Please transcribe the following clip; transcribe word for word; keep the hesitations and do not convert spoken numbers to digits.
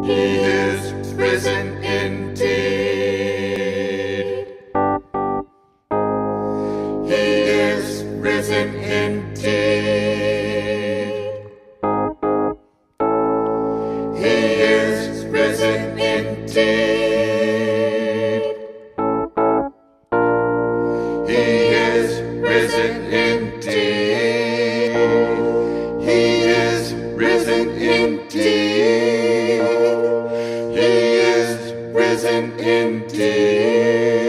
He is risen indeed. He is risen indeed. He is risen indeed. He is risen indeed. He is risen indeed. He is risen indeed.